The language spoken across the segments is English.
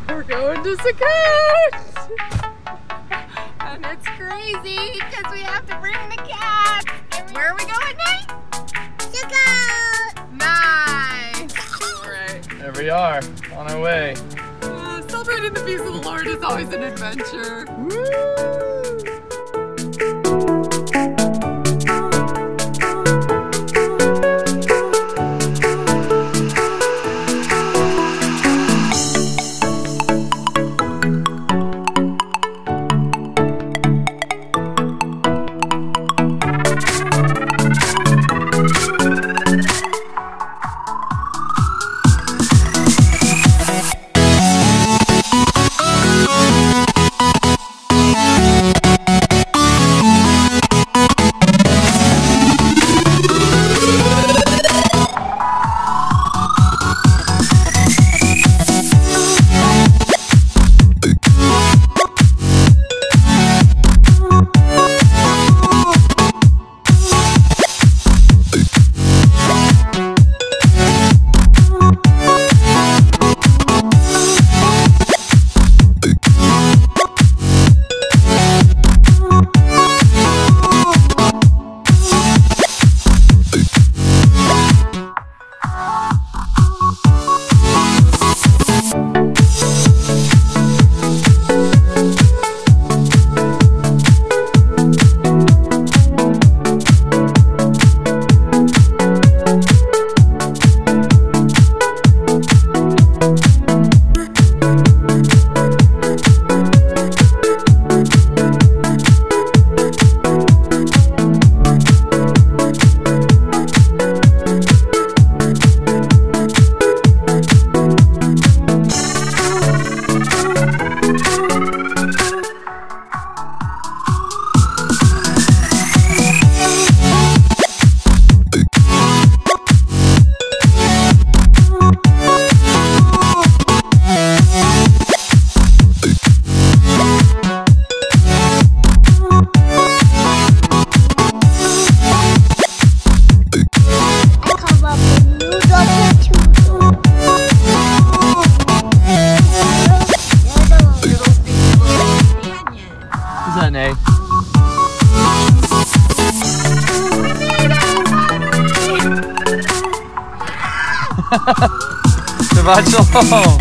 We're going to Sukkot! And it's crazy because we have to bring the cats. And where are we going, Nate? Sukkot! Nice! Alright. There we are, on our way. Celebrating the peace of the Lord is always an adventure. Woo! Shabbat shalom.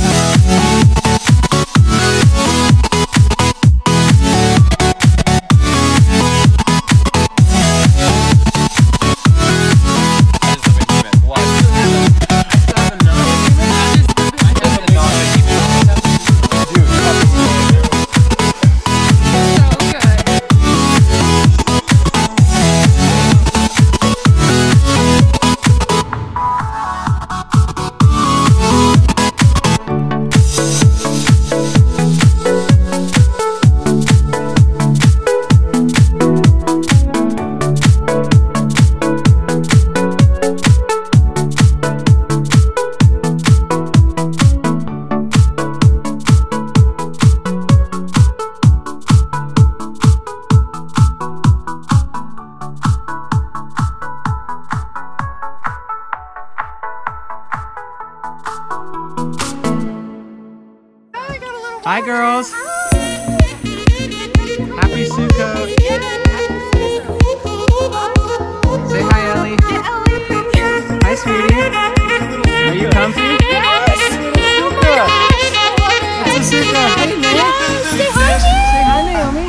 Hi girls! Happy Sukkot! Say hi Ellie! Hi Ellie! Hi sweetie! Are you comfy? Yes! Sukkot! It's a Sukkot! Hey Nate! Say hi, Say hi Naomi!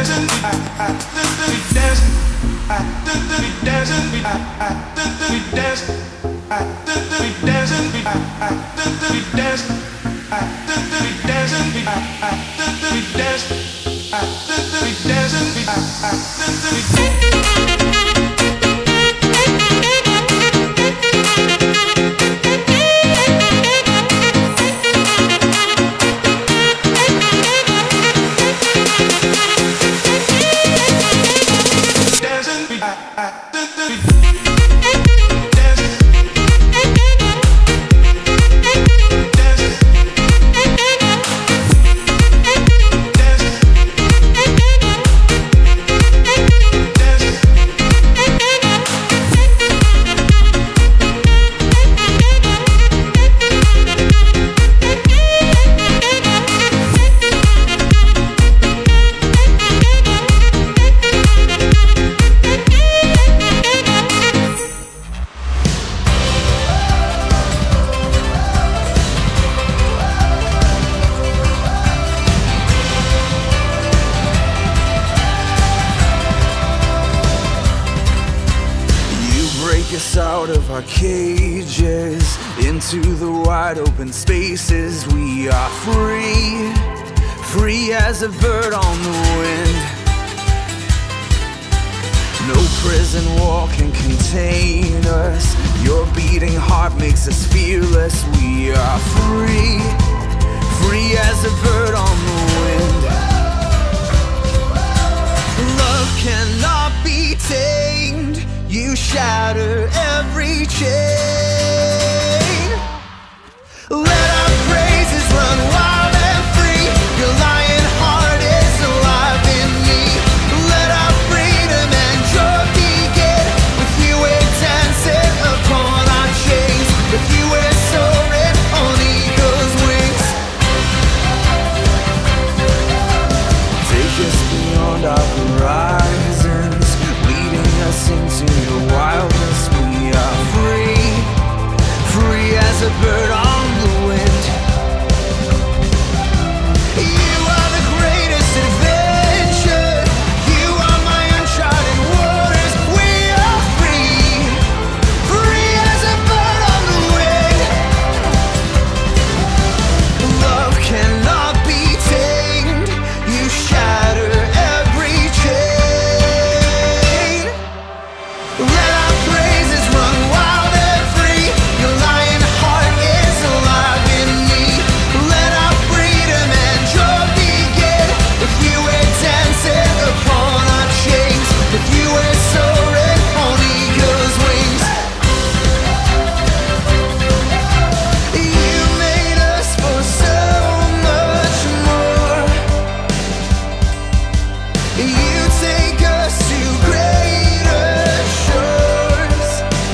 Us out of our cages into the wide open spaces. We are free, free as a bird on the wind. No prison wall can contain us. Your beating heart makes us fearless. We are free, free as a bird on the wind. Love cannot be tamed. You shatter every chain. Let our praises run wild and free. Your lion heart is alive in me. Let our freedom and joy begin. With you we're dancing upon our chains. With you we're soaring on eagle's wings. Take us beyond our horizons, leading us into the wildness. We are free, free as a bird on the wind. You are the greatest adventure. You are my uncharted waters. We are free, free as a bird on the wind. Love cannot be tamed. You shatter every chain. Let our praises run wild and free. Your lion heart is alive in me. Let our freedom and joy begin. With you we're dancing upon our chains. With you we're soaring on eagle's wings. You made us for so much more. You take us to greater shores.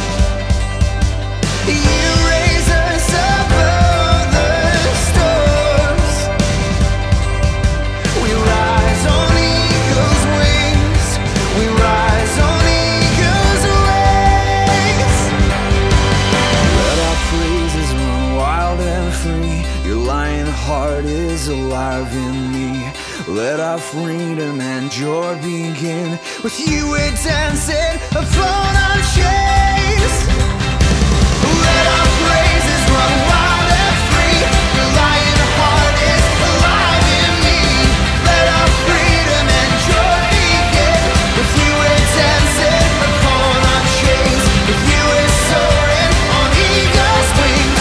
You raise us above the storms. We rise on eagle's wings. We rise on eagle's wings. Let our praises run wild and free. Your lion heart is alive in me. Let our freedom and joy begin. With you we're dancing upon our chains. Let our praises run wild and free. Your lion heart is alive in me. Let our freedom and joy begin. With you we're dancing upon our chains. With you we're soaring on eagle's wings.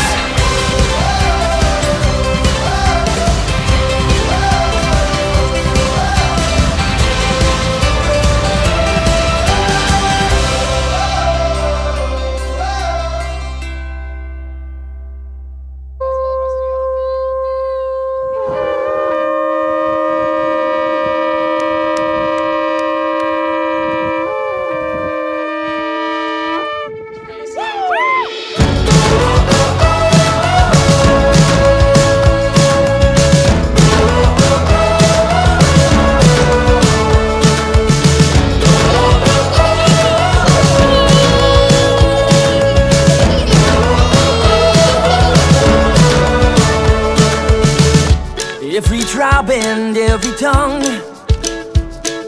Every tribe and every tongue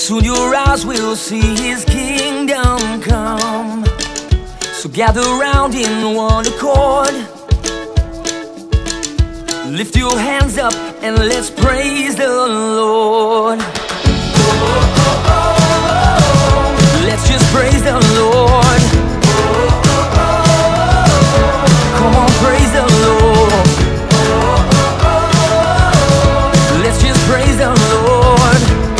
Soon your eyes will see His kingdom come. So gather round in one accord. Lift your hands up and let's praise the Lord. Let's just praise the Lord. Come on, praise the Lord. Let's just praise the Lord.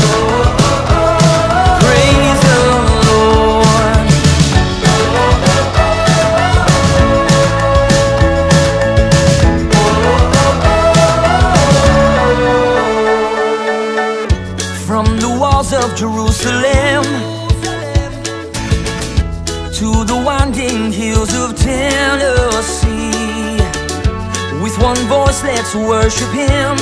Praise the Lord. From the walls of Jerusalem to the winding hills of Tennessee, with one voice let's worship Him,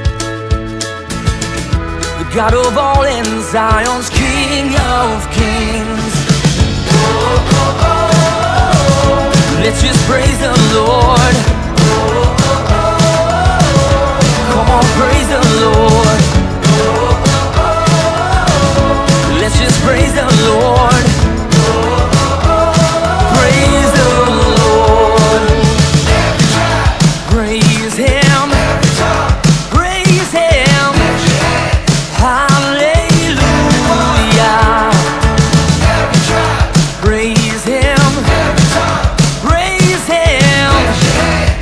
the God of all and Zion's King of Kings. Let's just praise the Lord. Come on, praise the Lord. Let's just praise the Lord. Praise the Lord. Praise Him. Praise Him. Hallelujah. Praise Him. Praise Him.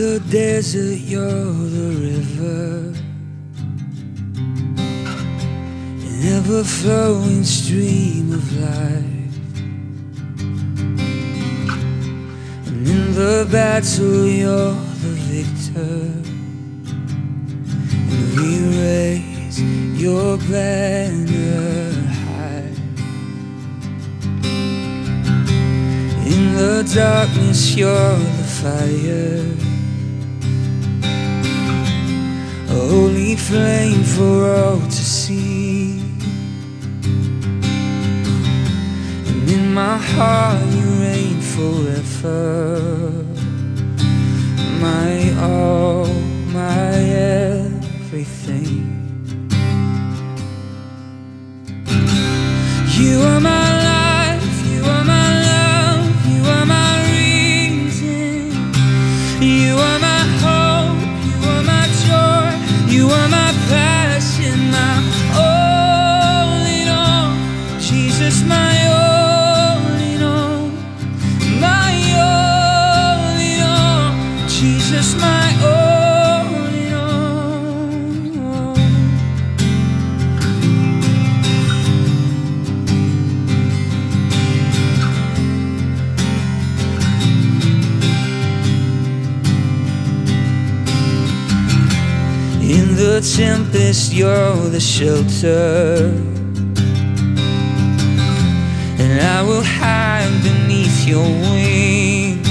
the desert, you're the river, an ever-flowing stream of life. And in the battle, you're the victor, and we raise your banner high. In the darkness, you're the fire, a holy flame for all to see. And in my heart you reign forever, my all, my everything. You are my life, you are my love, you are my reason. You are my hope, you are my joy, you are my passion, my all in all. Jesus, my all in all, my all in all. Jesus, my all in all. In the tempest, you're the shelter, and I will hide beneath your wings.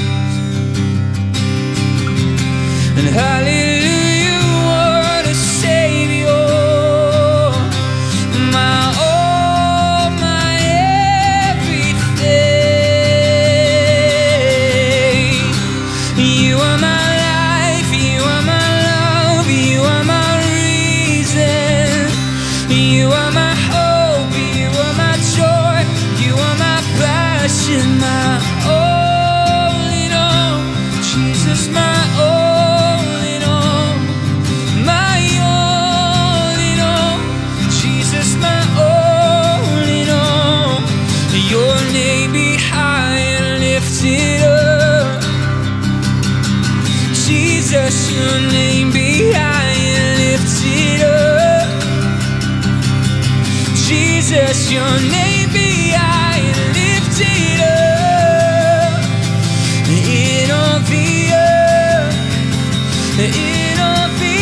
And hallelujah, what a Savior, my all, my everything. You are my life, you are my love, you are my reason. You are my hope, you are my joy, you are my passion, my all in all. Jesus, my all in all, my all in all. Jesus, my all in all. Your name be high and lifted up. Jesus, your name be high and lifted up. Jesus, your name be high and lifted up. In all the earth, in all the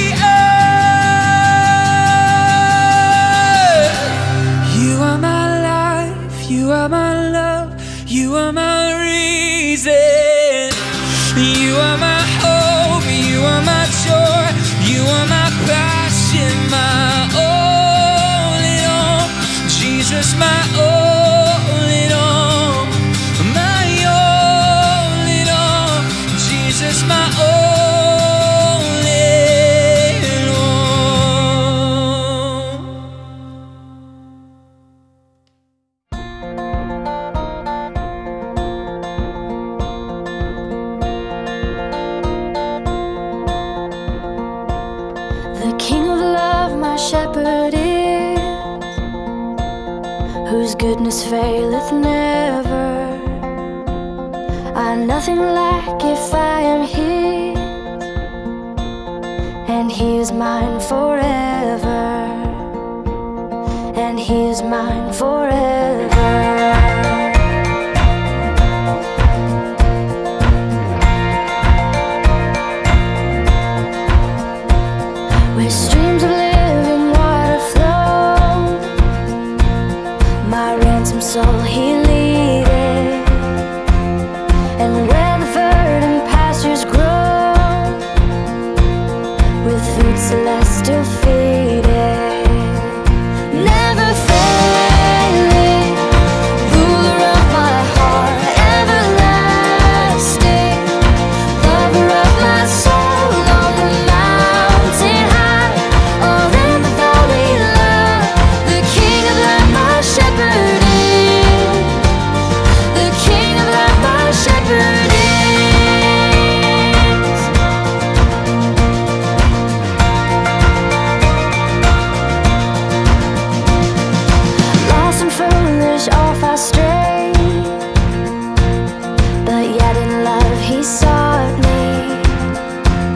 earth. You are my life, you are my love, you are my reason. You are my hope, you are my joy, you are my passion, my all in all. Jesus, my all in all, my all in all. Jesus, my all in all. The King of love, my shepherd is, whose goodness faileth never. I nothing lack if I am his, and he is mine forever, and he is mine forever. Where streams of living water flow, my ransom soul he leadeth. And where the verdant pastures grow, with food celestial feedeth. Never failing, ruler of my heart, everlasting, lover of my soul, on the mountain high, or in the valley low. The King of love, my shepherd is, the King of love, my shepherd is. Lost and foolish, off I strayed, but yet in love he sought me.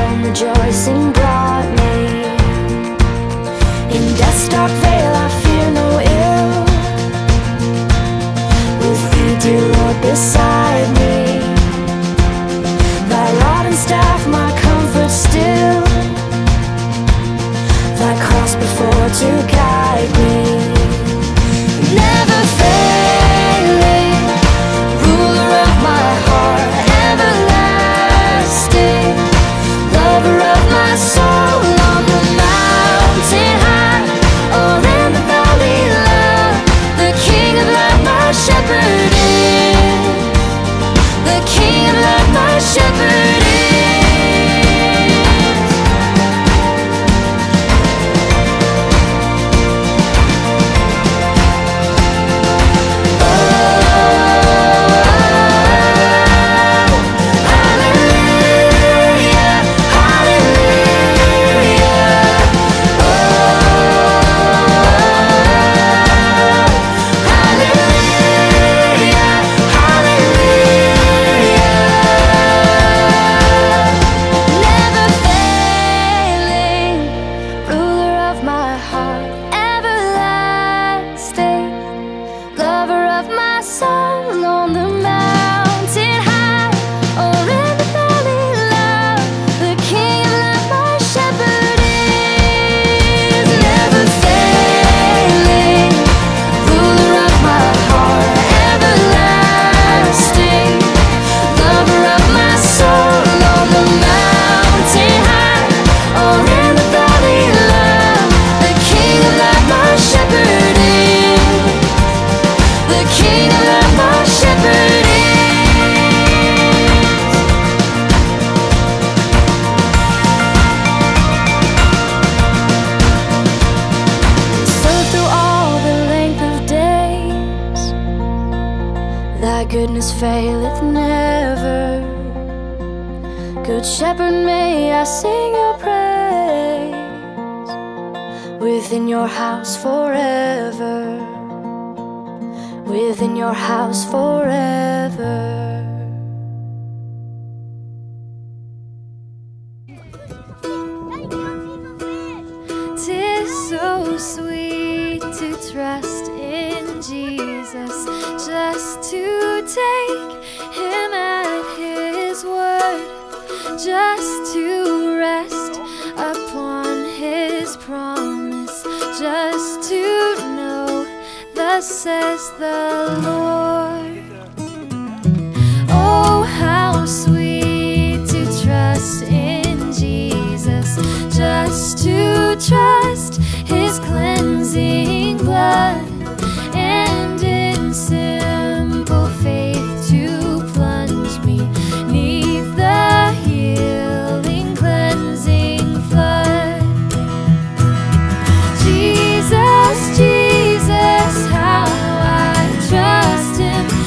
home rejoicing brought me. In death's dark veil I fear no ill, with thee, dear Lord, beside me. Thy rod and staff my comfort still, thy cross before to guide me. Never failing, ruler of my heart, everlasting, lover of my soul, on the mountain high or in the valley low, the King of life my shepherd is, the King of life my shepherd is. Goodness faileth never. Good Shepherd, may I sing your praise within your house forever, within your house forever. 'Tis so sweet to trust in Jesus, just to take him at his word, just to rest upon his promise, just to know thus says the Lord. Oh, how sweet to trust in Jesus, just to trust his cleansing blood, and in simple faith to plunge me 'neath the healing cleansing flood. Jesus, Jesus, how I trust him.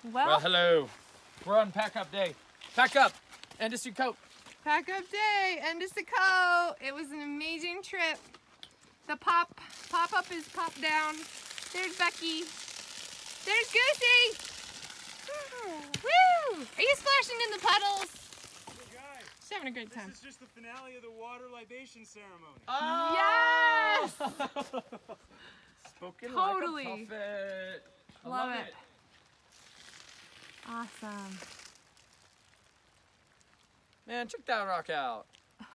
Well, hello. We're on pack up day. Pack up. End of Sukkot. Pack up day, end of Sukkot. It was an amazing trip. The pop up is pop down. There's Becky. There's Goosey. Woo! Are you splashing in the puddles? Hey guys, She's having a great time. this is just the finale of the water libation ceremony. Yes! Spoken Totally. like a prophet. I Love it. Awesome. Man, check that rock out.